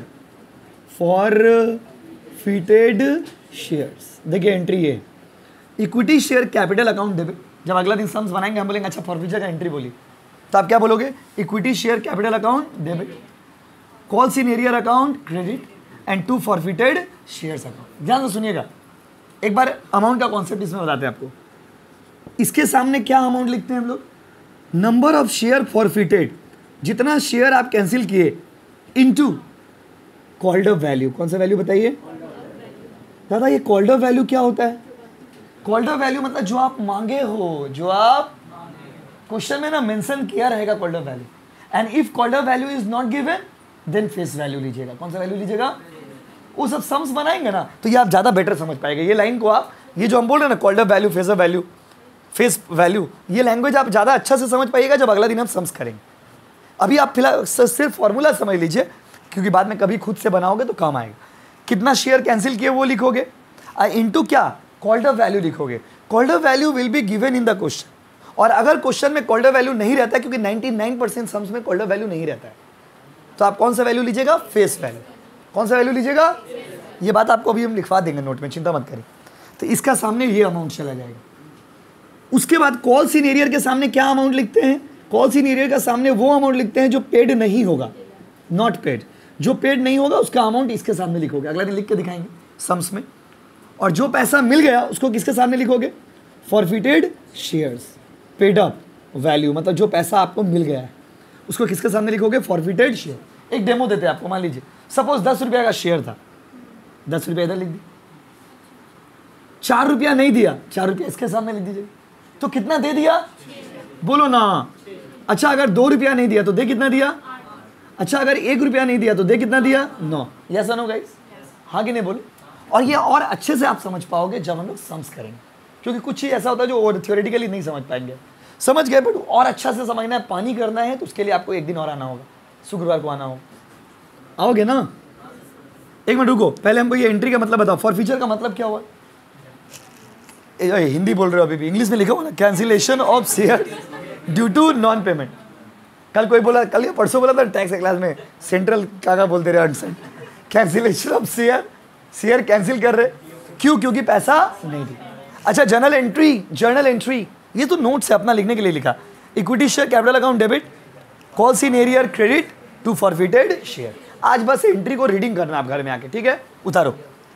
forfeited shares. देखिए एंट्री ये equity share capital account debit. जब अगला दिन सम्स बनाएंगे हम बोलेंगे अच्छा फॉरफिचर का एंट्री बोली, तो आप क्या बोलोगे? Equity share capital account debit, calls in arrear account credit and to forfeited shares account. ध्यान से सुनिएगा, एक बार अमाउंट का कॉन्सेप्ट इसमें बताते हैं आपको। इसके सामने क्या अमाउंट लिखते हैं हम लोग? नंबर ऑफ शेयर फॉरफिटेड, जितना शेयर आप कैंसिल किए, इनटू कॉल्ड अप वैल्यू। कौन सा वैल्यू बताइए दादा? ये कॉल्ड अप वैल्यू क्या होता है? कॉल्ड अप वैल्यू मतलब जो आप मांगे हो, जो आप क्वेश्चन में ना मेंशन किया रहेगा called up value. And if called up value is not given then face value लीजिएगा। कौन सा वैल्यू लीजिएगा? वो सब सम्स बनाएंगे ना, तो ये आप ज़्यादा बेटर समझ पाएंगे। ये लाइन को आप, ये जो हम बोल रहे हैं ना called up value, face up value, face value, ये लैंग्वेज आप ज़्यादा अच्छा से समझ पाइएगा जब अगला दिन हम सम्स करेंगे। अभी आप फिलहाल सिर्फ फॉर्मूला समझ लीजिए, क्योंकि बाद में कभी खुद से बनाओगे तो काम आएगा। कितना शेयर कैंसिल किए वो लिखोगे, इनटू क्या? कॉल्ड अप वैल्यू लिखोगे। Called up value will be given in the question. और अगर क्वेश्चन में कॉल्ड अप वैल्यू नहीं रहता है, क्योंकि 99% सम्स में कॉल्ड अप वैल्यू नहीं रहता है, तो आप कौन सा वैल्यू लीजिएगा? Face value. कौन सा वैल्यू लीजिएगा? ये बात आपको अभी हम लिखवा देंगे नोट में, चिंता मत करें। तो इसका सामने ये अमाउंट चला जाएगा। उसके बाद कॉल्स इन एरियर के सामने क्या अमाउंट लिखते हैं? कॉल्स इन एरियर का सामने वो अमाउंट लिखते हैं जो पेड नहीं होगा, नॉट पेड। जो पेड नहीं होगा उसका अमाउंट इसके सामने लिखोगे, अगला दिन लिख के दिखाएंगे सम्स में। और जो पैसा मिल गया उसको किसके सामने लिखोगे? Forfeited shares, paid up value, मतलब जो पैसा आपको मिल गया है उसको किसके सामने लिखोगे? Forfeited share. एक डेमो देते हैं आपको, मान लीजिए सपोज 10 रुपया का शेयर था, 10 रुपया इधर लिख दिया। 4 रुपया नहीं दिया, 4 रुपया इसके सामने लिख दीजिए। तो कितना दे दिया, बोलो ना। अच्छा अगर 2 रुपया नहीं दिया तो दे कितना दिया, अच्छा अगर 1 रुपया नहीं दिया तो दे कितना दिया, 9। यस नो गाइस, हाँ कि नहीं बोलो। और ये और अच्छे से आप समझ पाओगे जब हम लोग सम्स करेंगे, क्योंकि कुछ चीज़ ऐसा होता है जो थियोरेटिकली नहीं समझ पाएंगे। समझ गए, बट और अच्छा से समझना है, पानी करना है, तो उसके लिए आपको एक दिन और आना होगा, शुक्रवार को आना होगा। आओगे ना? एक मिनट रुको, पहले हमको ये एंट्री का मतलब बताओ। फॉर फ्यूचर का मतलब क्या हुआ? हिंदी बोल रहे हो अभी भी, इंग्लिश में लिखा हुआ ना, cancellation of share due to non payment. कल कोई बोला, कल या परसों बोला था टैक्स क्लास में, सेंट्रल क्या बोलते रहे अनसेंट, कैंसिलेशन ऑफ शेयर कैंसिल कर रहे, क्यों? क्योंकि पैसा नहीं दिया। अच्छा जर्नल एंट्री, ये तो नोट से अपना लिखने के लिए लिखा। Equity share capital account debit, calls in arrear credit to forfeited share. आज बस एंट्री को रीडिंग करना आप घर में आके, ठीक है? उतारो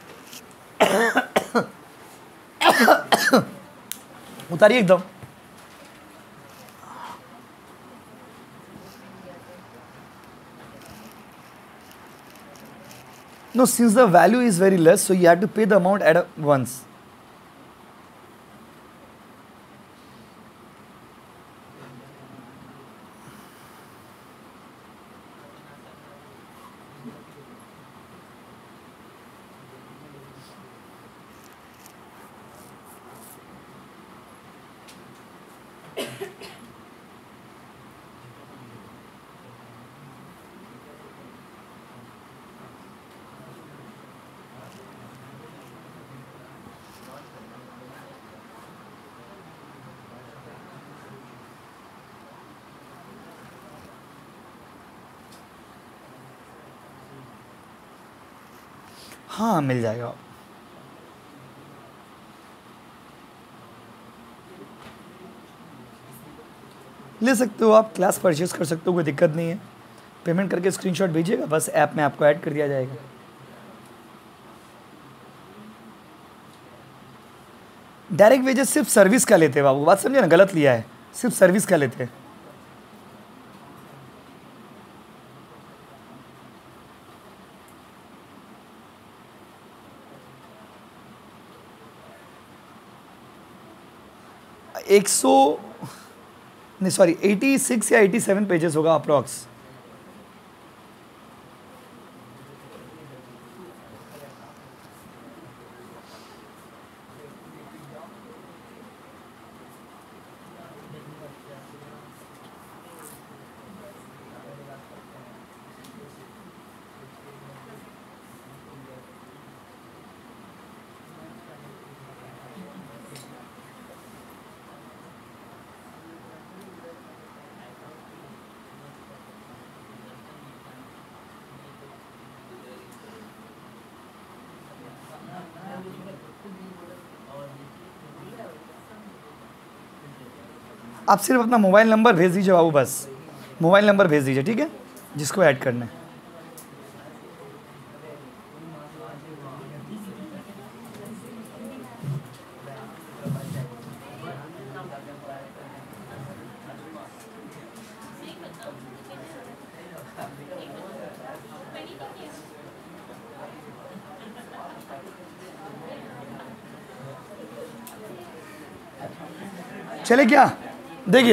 उतारिए एकदम। No, since the value is very less, so you have to pay the amount at once. हाँ मिल जाएगा, ले सकते हो आप, क्लास परचेज कर सकते हो, कोई दिक्कत नहीं है। पेमेंट करके स्क्रीनशॉट भेजिएगा, बस ऐप में आपको ऐड कर दिया जाएगा। डायरेक्ट वेजेस सिर्फ सर्विस का लेते हैं बाबू, बात समझे ना, गलत लिया है, सिर्फ सर्विस का लेते हैं। एक सौ नहीं सॉरी 86 या 87 पेजेस होगा अप्रॉक्स। आप सिर्फ अपना मोबाइल नंबर भेज दीजिए बाबू, बस मोबाइल नंबर भेज दीजिए, ठीक है, जिसको ऐड करना है। चले क्या? देखिए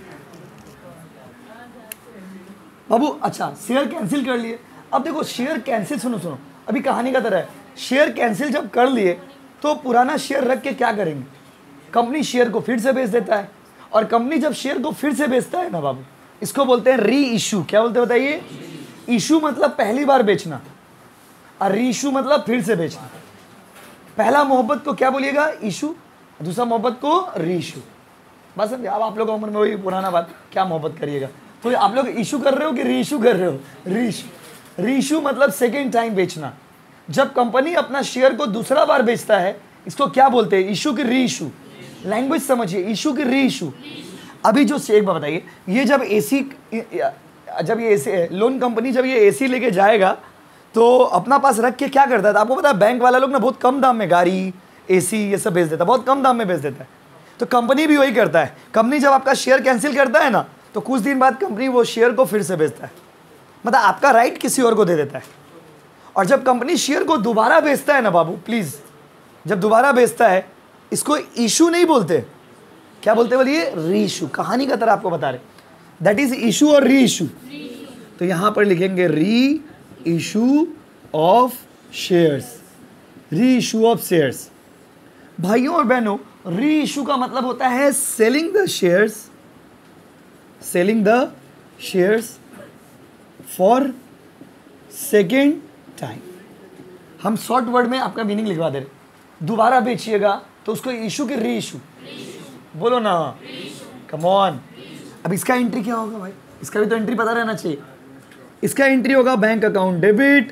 बाबू, अच्छा शेयर कैंसिल कर लिए। अब देखो शेयर कैंसिल, सुनो अभी कहानी का तरह है। शेयर कैंसिल जब कर लिए तो पुराना शेयर रख के क्या करेंगे? कंपनी शेयर को फिर से बेच देता है, और कंपनी जब शेयर को फिर से बेचता है ना बाबू, इसको बोलते हैं री इशू। क्या बोलते हैं बताइए? इशू मतलब पहली बार बेचना, और री इशू मतलब फिर से बेचना। पहला मोहब्बत को क्या बोलिएगा? इशू। दूसरा मोहब्बत को री इशू। बस अब आप लोगों उम्र में वही पुराना बात, क्या मोहब्बत करिएगा। तो आप लोग इशू कर रहे हो कि री इशू कर रहे हो? री इशू मतलब सेकेंड टाइम बेचना। जब कंपनी अपना शेयर को दूसरा बार बेचता है, इसको क्या बोलते हैं? इशू की री इशू। लैंग्वेज समझिए, इशू की री इशू। अभी जो एक बात बताइए, ये जब एसी लोन कंपनी जब ये एसी लेके जाएगा तो अपना पास रख के क्या करता है? आपको पता है बैंक वाला लोग ना बहुत कम दाम में गाड़ी, एसी ये सब बेच देता है, बहुत कम दाम में बेच देता है। तो कंपनी भी वही करता है। कंपनी जब आपका शेयर कैंसिल करता है ना, तो कुछ दिन बाद कंपनी वो शेयर को फिर से बेचता है, मतलब आपका राइट किसी और को दे देता है। और जब कंपनी शेयर को दोबारा बेचता है ना बाबू, प्लीज़, जब दोबारा बेचता है, इसको इशू नहीं बोलते, क्या बोलते बोलिए, री इशू, कहानी का तरह आपको बता रहे, दैट इज इशू और री इशू। तो यहां पर लिखेंगे reissue of shares, reissue of shares. भाइयों और बहनों, री इशू का मतलब होता है selling the shares, selling the shares for second time. हम शॉर्ट वर्ड में आपका मीनिंग लिखवा दे रहे, दोबारा बेचिएगा तो उसको इशू की री इशू बोलो ना, कम ऑन। अब इसका एंट्री क्या होगा भाई, इसका भी तो एंट्री पता रहना चाहिए। इसका एंट्री होगा बैंक अकाउंट डेबिट।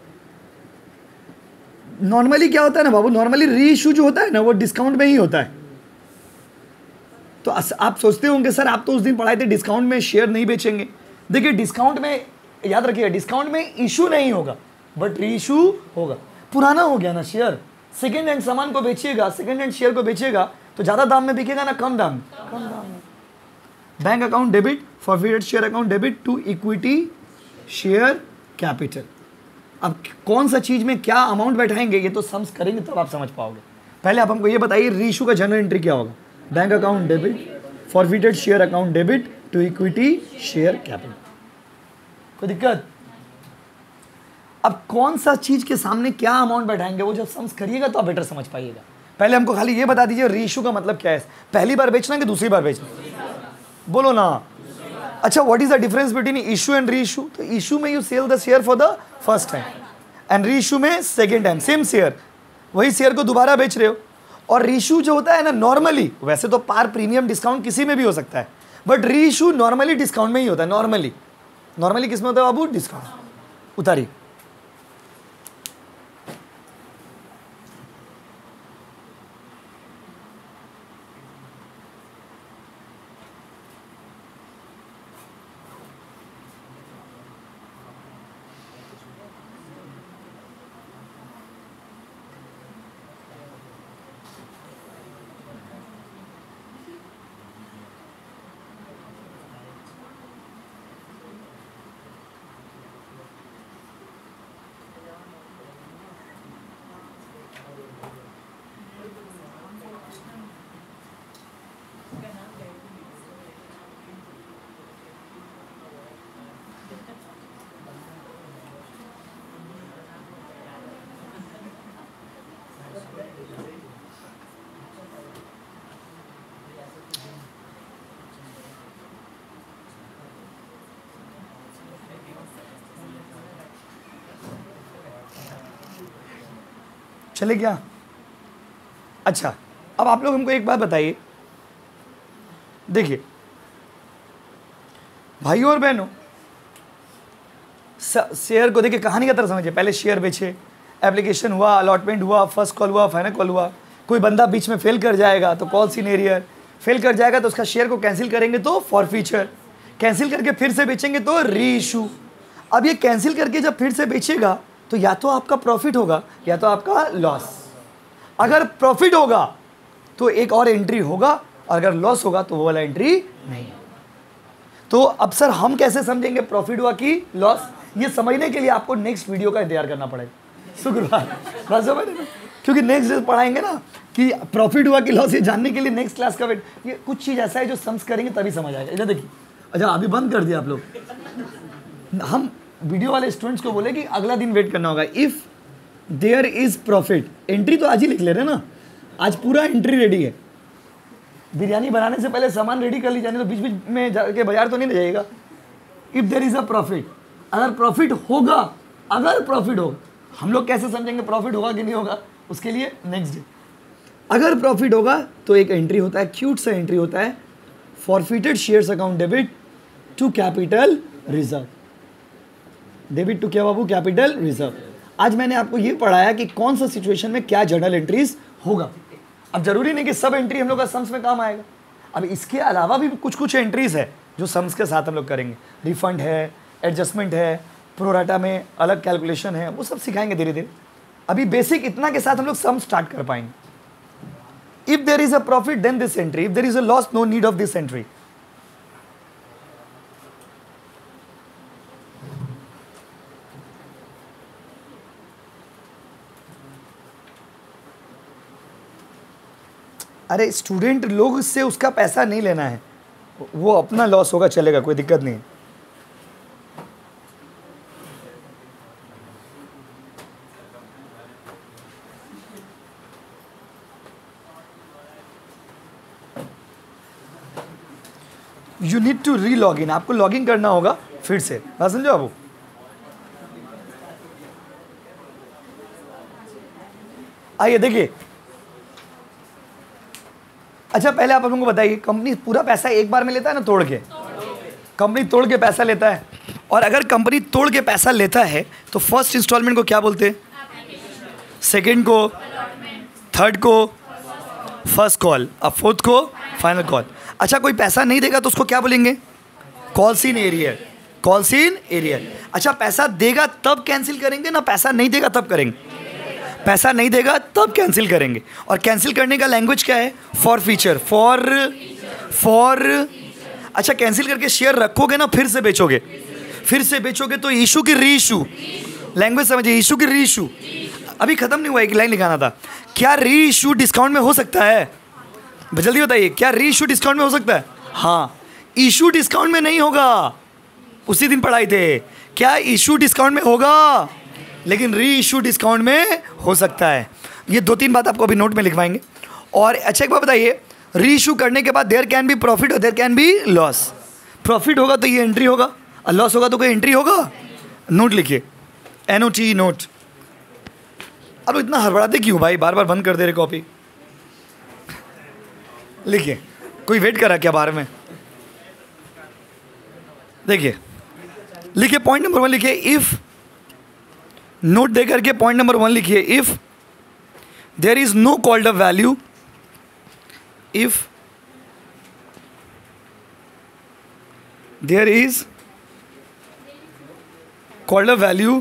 नॉर्मली क्या होता है ना बाबू, नॉर्मली री इशू जो होता है ना वो डिस्काउंट में ही होता है। तो आप सोचते होंगे सर आप तो उस दिन पढ़ाए थे डिस्काउंट में शेयर नहीं बेचेंगे। देखिए डिस्काउंट में, याद रखिए डिस्काउंट में इशू नहीं होगा बट री इशू होगा। पुराना हो गया ना शेयर, सेकेंड हैंड सामान को बेचिएगा, सेकेंड हैंड शेयर को बेचिएगा तो ज्यादा दाम में बिकेगा ना कम दाम, कम दाम में। Bank account debit, forfeited share account debit to equity share capital. अब कौन सा चीज में क्या अमाउंट बैठाएंगे ये तो सम्स करेंगे तब आप समझ पाओगे। पहले आप हमको ये बताइए री इशू का जनरल एंट्री क्या होगा, bank account debit, forfeited share account debit to equity share capital. कोई दिक्कत? अब कौन सा चीज के सामने क्या अमाउंट बैठाएंगे वो जब सम्स करिएगा तो आप बेटर समझ पाइएगा। पहले हमको खाली ये बता दीजिए री इशू का मतलब क्या है, पहली बार बेचना कि दूसरी बार बेचना, बोलो ना। अच्छा, what is the difference between issue and reissue? तो इशू में you sell the share for the first time and reissue में सेकेंड टाइम, सेम शेयर, वही शेयर को दोबारा बेच रहे हो। और री इशू जो होता है ना नॉर्मली, वैसे तो पार प्रीमियम डिस्काउंट किसी में भी हो सकता है बट री इशू नॉर्मली डिस्काउंट में ही होता है। नॉर्मली, नॉर्मली किस में होता है बाबू? डिस्काउंट। उतारिए। चले क्या? अच्छा, अब आप लोग हमको एक बात बताइए, देखिए भाइयों और बहनों, शेयर को देखिए कहानी का तरह समझिए। पहले शेयर बेचे, एप्लीकेशन हुआ, अलॉटमेंट हुआ, फर्स्ट कॉल हुआ, फाइनल कॉल हुआ, कोई बंदा बीच में फेल कर जाएगा तो कॉल सीनियर, फेल कर जाएगा तो उसका शेयर को कैंसिल करेंगे तो फॉरफीचर, कैंसिल करके फिर से बेचेंगे तो री इशू। अब ये कैंसिल करके जब फिर से बेचेगा तो या तो आपका प्रॉफिट होगा या तो आपका लॉस। अगर प्रॉफिट होगा तो एक और एंट्री होगा और अगर लॉस होगा तो वो वाला एंट्री नहीं। तो अब सर हम कैसे समझेंगे प्रॉफिट हुआ कि लॉस? ये समझने के लिए आपको नेक्स्ट वीडियो का इंतजार करना पड़ेगा शुक्रवार, क्योंकि नेक्स्ट डे पढ़ाएंगे ना कि प्रॉफिट हुआ कि लॉस, ये जानने के लिए नेक्स्ट क्लास का वेट। ये कुछ चीज़ ऐसा है जो सम्स करेंगे तभी समझ आएगा। इधर देखिए, अच्छा अभी बंद कर दिया आप लोग। हम वीडियो वाले स्टूडेंट्स को बोले कि अगला दिन वेट करना होगा। If there is profit, entry तो आज ही लिख ले रहे ना, आज पूरा एंट्री रेडी है। बिरयानी बनाने से पहले सामान रेडी कर लीजिए, तो बीच बीच में जाके बाजार तो नहीं ले जाएगा। If there is a profit, अगर प्रॉफिट होगा, अगर प्रॉफिट होगा, हम लोग कैसे समझेंगे प्रॉफिट होगा कि नहीं होगा? उसके लिए नेक्स्ट डे। अगर प्रॉफिट होगा तो एक एंट्री होता है, क्यूट सा एंट्री होता है, forfeited shares account debit to capital reserve. Debit to क्या बाबू? Capital reserve. आज मैंने आपको ये पढ़ाया कि कौन सा सिचुएशन में क्या जर्नल एंट्रीज होगा। अब जरूरी नहीं कि सब एंट्री हम लोग का सम्स में काम आएगा। अब इसके अलावा भी कुछ कुछ एंट्रीज है जो सम्स के साथ हम लोग करेंगे। रिफंड है, एडजस्टमेंट है, प्रोराटा में अलग कैलकुलेशन है, वो सब सिखाएंगे धीरे धीरे। अभी बेसिक इतना के साथ हम लोग सम स्टार्ट कर पाएंगे। If there is a profit then this entry, if there is a loss no need of this entry. अरे स्टूडेंट लोग से उसका पैसा नहीं लेना है, वो अपना लॉस होगा, चलेगा, कोई दिक्कत नहीं। You need to re log in, आपको लॉग इन करना होगा फिर से, बात समझो बाबू। आइए देखिए, अच्छा पहले आप लोगों को बताइए, कंपनी पूरा पैसा एक बार में लेता है ना तोड़ के? कंपनी तोड़ के पैसा लेता है, और अगर कंपनी तोड़ के पैसा लेता है तो फर्स्ट इंस्टॉलमेंट को क्या बोलते हैं? सेकंड को, थर्ड को फर्स्ट कॉल, अब फोर्थ को फाइनल कॉल। अच्छा कोई पैसा नहीं देगा तो उसको क्या बोलेंगे? Calls in arrear, calls in arrear. अच्छा पैसा देगा तब कैंसिल करेंगे ना पैसा नहीं देगा तब करेंगे? पैसा नहीं देगा तब कैंसिल करेंगे। और कैंसिल करने का लैंग्वेज क्या है? Forfeiture, for. अच्छा कैंसिल करके शेयर रखोगे ना फिर से बेचोगे, फिर से बेचोगे तो इशू की री इशू, लैंग्वेज समझिए, इशू की री इशू। अभी खत्म नहीं हुआ, एक लाइन लिखाना था। क्या री इशू डिस्काउंट में हो सकता है? जल्दी बताइए, क्या री इशू डिस्काउंट में हो सकता है? हाँ, इशू डिस्काउंट में नहीं होगा, उसी दिन पढ़ाई थे। क्या इशू डिस्काउंट में होगा? लेकिन री इशू डिस्काउंट में हो सकता है। ये 2-3 बात आपको अभी नोट में लिखवाएंगे। और अच्छा एक बात बताइए, री इशू करने के बाद देयर कैन बी प्रॉफिट और there can be loss. Profit होगा तो ये एंट्री होगा, और लॉस होगा तो कोई एंट्री होगा। नोट लिखिए, NOT नोट। अब इतना हड़बड़ाते क्यों भाई, बार बार बंद कर दे रहे कॉपी। लिखिए, कोई वेट कर रहा क्या बाहर में? देखिए लिखिए, पॉइंट नंबर 1 लिखिए, इफ, नोट दे करके पॉइंट नंबर 1 लिखिए, if there is no called up value, if there is called up value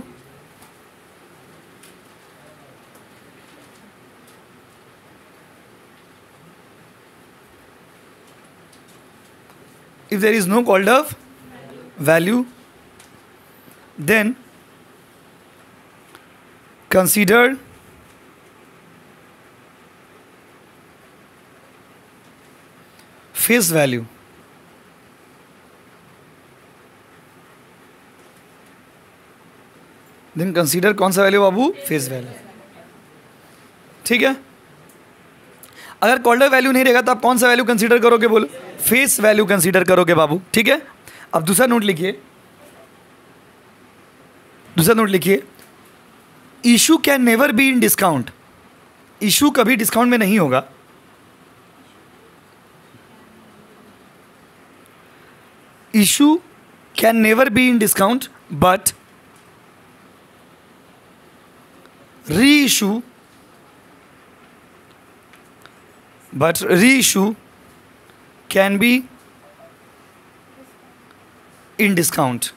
if there is no called up value, then consider face value. Then consider कौन सा value बाबू? Face value. ठीक है, अगर called up value नहीं रहेगा तो आप कौन सा वैल्यू कंसीडर करोगे? बोलो, फेस वैल्यू कंसीडर करोगे बाबू। ठीक है, अब दूसरा नोट लिखिए, दूसरा नोट लिखिए, issue can never be in discount. Issue कभी डिस्काउंट में नहीं होगा। Issue can never be in discount but reissue can be in discount.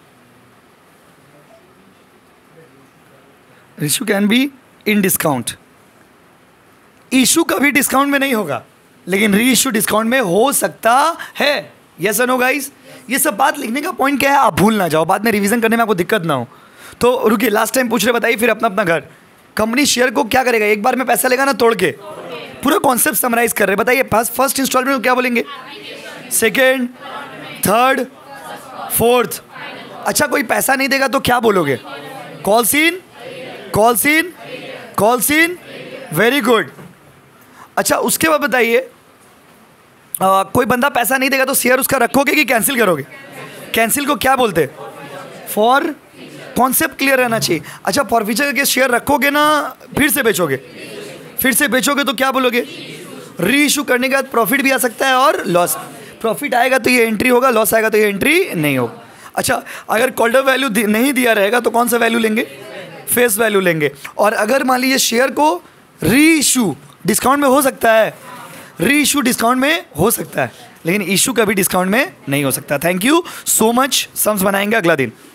Reissue can be in discount. Issue कभी डिस्काउंट में नहीं होगा, लेकिन री इशू डिस्काउंट में हो सकता है। यस और नो गाइस? ये सब बात लिखने का पॉइंट क्या है, आप भूल ना जाओ, बाद में रिवीजन करने में आपको दिक्कत ना हो। तो रुकिए, लास्ट टाइम पूछ रहे बताइए, फिर अपना अपना घर। कंपनी शेयर को क्या करेगा? एक बार में पैसा लेगा ना तोड़ के? पूरा कॉन्सेप्ट समराइज कर रहे हैं, बताइए। फर्स्ट इंस्टॉलमेंट को क्या बोलेंगे? Second, third, fourth. अच्छा कोई पैसा नहीं देगा तो क्या बोलोगे? Calls in, calls in, calls in. Very good. अच्छा उसके बाद बताइए, कोई बंदा पैसा नहीं देगा तो शेयर उसका रखोगे कि कैंसिल करोगे? कैंसिल को क्या बोलते? फॉर। कॉन्सेप्ट क्लियर रहना चाहिए। अच्छा फॉर फ्यूचर के शेयर रखोगे ना फिर से बेचोगे? फिर से बेचोगे तो क्या बोलोगे? री इशू करने के बाद प्रॉफिट भी आ सकता है और लॉस। प्रॉफिट आएगा तो ये एंट्री होगा, लॉस आएगा तो ये एंट्री नहीं होगा। अच्छा अगर कॉल्ड अप वैल्यू नहीं दिया रहेगा तो कौन सा वैल्यू लेंगे? फेस वैल्यू लेंगे। और अगर मान लीजिए शेयर को री इशू डिस्काउंट में हो सकता है, री इशू डिस्काउंट में हो सकता है, लेकिन इशू कभी डिस्काउंट में नहीं हो सकता। Thank you so much. Sums बनाएंगे अगला दिन।